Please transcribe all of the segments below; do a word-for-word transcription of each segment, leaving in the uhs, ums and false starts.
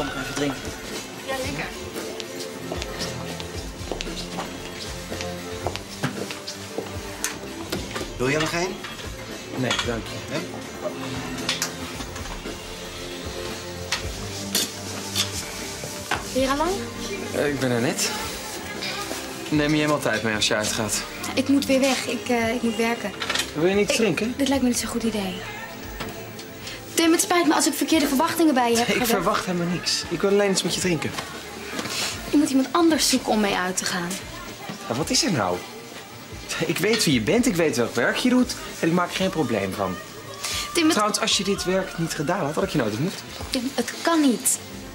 Kom maar even drinken. Ja, lekker. Wil jij nog een? Nee, dank je. Nee? Ben je er al lang? Uh, ik ben er net. Neem je hem altijd mee als je uitgaat? Ik moet weer weg. Ik, uh, ik moet werken. Wil je niets ik, drinken? Dit lijkt me niet zo'n goed idee. Tim, het spijt me als ik verkeerde verwachtingen bij je heb. Ik gedaan. verwacht helemaal niks. Ik wil alleen iets met je drinken. Je moet iemand anders zoeken om mee uit te gaan. Nou, wat is er nou? Ik weet wie je bent, ik weet welk werk je doet en ik maak er geen probleem van. Tim, het... Trouwens, als je dit werk niet gedaan had, had ik je nooit ontmoet. Tim, het kan niet.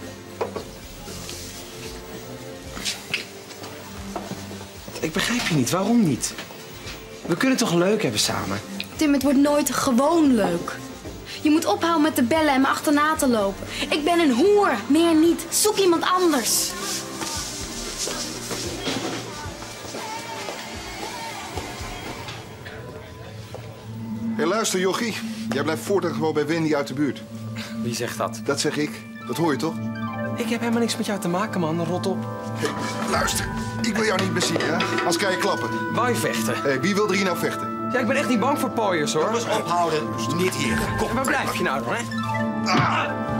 Ik begrijp je niet, waarom niet? We kunnen toch leuk hebben samen? Tim, het wordt nooit gewoon leuk. Je moet ophouden met te bellen en me achterna te lopen. Ik ben een hoer, meer niet. Zoek iemand anders. Hé, hey, luister, jochie. Jij blijft voortaan gewoon bij Wendy uit de buurt. Wie zegt dat? Dat zeg ik. Dat hoor je toch? Ik heb helemaal niks met jou te maken, man. Rot op. Hé, hey, luister. Ik wil jou niet meer zien, hè? Anders kan je klappen. Wou je vechten? Hé, hey, wie wil er hier nou vechten? Ja, ik ben echt niet bang voor pooiers, hoor. Jongens, ophouden. Niet hier. Kom, waar blijf je nou dan, hè? Ah!